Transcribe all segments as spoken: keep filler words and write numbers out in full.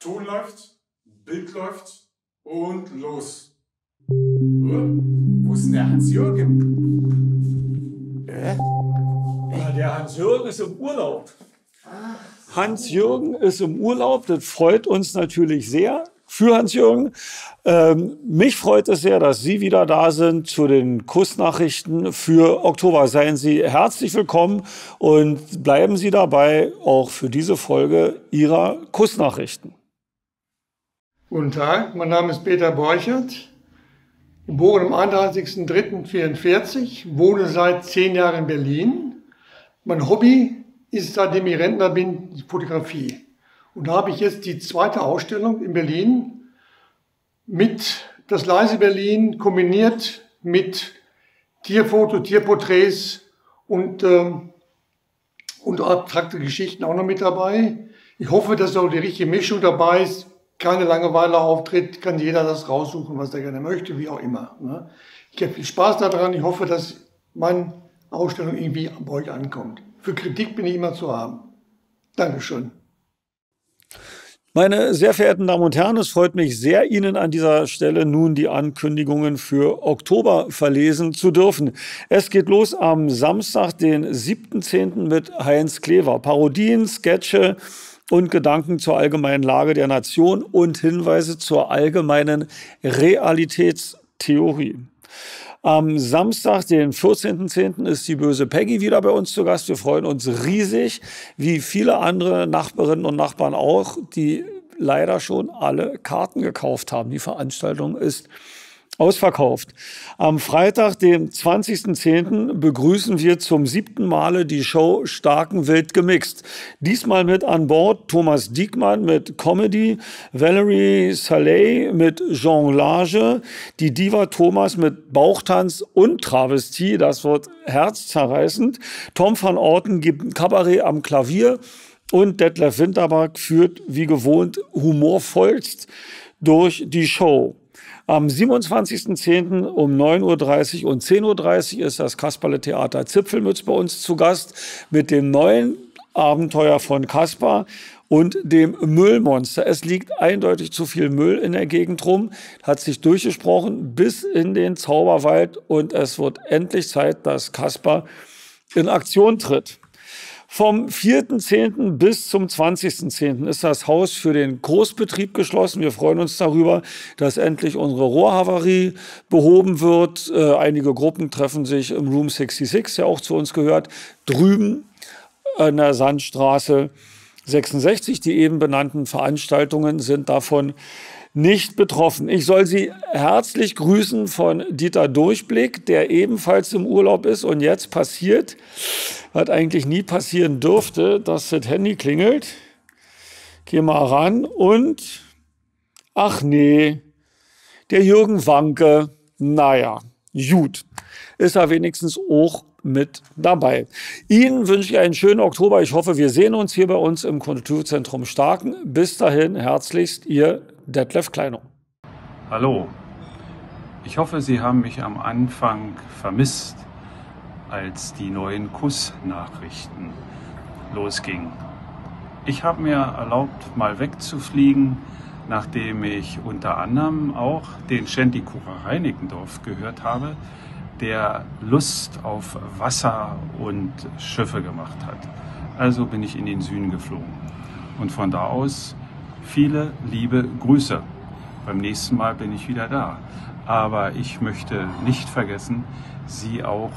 Ton läuft, Bild läuft und los. Oh, wo ist denn der Hans-Jürgen? Äh? Ja, der Hans-Jürgen ist im Urlaub. Hans-Jürgen ist im Urlaub, das freut uns natürlich sehr für Hans-Jürgen. Ähm, mich freut es sehr, dass Sie wieder da sind zu den Kussnachrichten für Oktober. Seien Sie herzlich willkommen und bleiben Sie dabei, auch für diese Folge Ihrer Kussnachrichten. Guten Tag, mein Name ist Peter Borchert, geboren am einunddreißigsten dritten neunzehnhundertvierundvierzig, wohne seit zehn Jahren in Berlin. Mein Hobby ist, seitdem ich Rentner bin, die Fotografie. Und da habe ich jetzt die zweite Ausstellung in Berlin mit das leise Berlin kombiniert mit Tierfoto, Tierporträts und, äh, und abstrakte Geschichten auch noch mit dabei. Ich hoffe, dass auch die richtige Mischung dabei ist. Keine Langeweile auftritt, kann jeder das raussuchen, was er gerne möchte, wie auch immer. Ne? Ich habe viel Spaß daran. Ich hoffe, dass meine Ausstellung irgendwie bei euch ankommt. Für Kritik bin ich immer zu haben. Dankeschön. Meine sehr verehrten Damen und Herren, es freut mich sehr, Ihnen an dieser Stelle nun die Ankündigungen für Oktober verlesen zu dürfen. Es geht los am Samstag, den siebten zehnten mit Heinz Klever. Parodien, Sketche und Gedanken zur allgemeinen Lage der Nation und Hinweise zur allgemeinen Realitätstheorie. Am Samstag, den vierzehnten zehnten ist die böse Peggy wieder bei uns zu Gast. Wir freuen uns riesig, wie viele andere Nachbarinnen und Nachbarn auch, die leider schon alle Karten gekauft haben. Die Veranstaltung ist ausverkauft. Am Freitag, dem zwanzigsten zehnten begrüßen wir zum siebten Male die Show Starken Wild gemixt. Diesmal mit an Bord Thomas Diekmann mit Comedy, Valerie Saleh mit Jonglage, die Diva Thomas mit Bauchtanz und Travestie, das wird herzzerreißend. Tom van Orten gibt Kabarett am Klavier und Detlef Winterberg führt wie gewohnt humorvollst durch die Show. Am siebenundzwanzigsten zehnten um neun Uhr dreißig und zehn Uhr dreißig ist das Kasperle-Theater Zipfelmütz bei uns zu Gast mit dem neuen Abenteuer von Kasper und dem Müllmonster. Es liegt eindeutig zu viel Müll in der Gegend rum, hat sich durchgesprochen bis in den Zauberwald und es wird endlich Zeit, dass Kasper in Aktion tritt. Vom vierten zehnten bis zum zwanzigsten zehnten ist das Haus für den Großbetrieb geschlossen. Wir freuen uns darüber, dass endlich unsere Rohrhavarie behoben wird. Äh, einige Gruppen treffen sich im Room sechsundsechzig, der auch zu uns gehört, drüben an der Sandstraße sechsundsechzig. Die eben benannten Veranstaltungen sind davon nicht betroffen. Ich soll Sie herzlich grüßen von Dieter Durchblick, der ebenfalls im Urlaub ist und jetzt passiert, was eigentlich nie passieren dürfte, dass das Handy klingelt. Geh mal ran und ach nee, der Jürgen Wanke, naja, gut, ist er wenigstens auch mit dabei. Ihnen wünsche ich einen schönen Oktober. Ich hoffe, wir sehen uns hier bei uns im Kulturzentrum Starken. Bis dahin herzlichst, Ihr Detlef Kleinow. Hallo, ich hoffe, Sie haben mich am Anfang vermisst, als die neuen Kussnachrichten losgingen. Ich habe mir erlaubt, mal wegzufliegen, nachdem ich unter anderem auch den Shanty-Kucher Reinickendorf gehört habe, der Lust auf Wasser und Schiffe gemacht hat. Also bin ich in den Süden geflogen. Und von da aus viele liebe Grüße. Beim nächsten Mal bin ich wieder da. Aber ich möchte nicht vergessen, Sie auch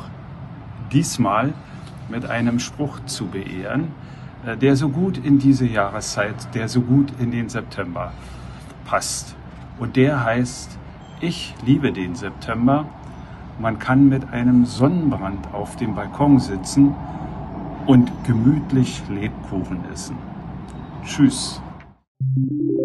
diesmal mit einem Spruch zu beehren, der so gut in diese Jahreszeit, der so gut in den September passt. Und der heißt: Ich liebe den September. Man kann mit einem Sonnenbrand auf dem Balkon sitzen und gemütlich Lebkuchen essen. Tschüss.